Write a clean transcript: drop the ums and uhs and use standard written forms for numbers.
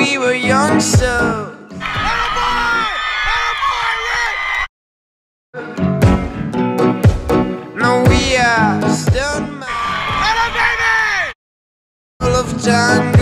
we were young, so no, we are still full of time.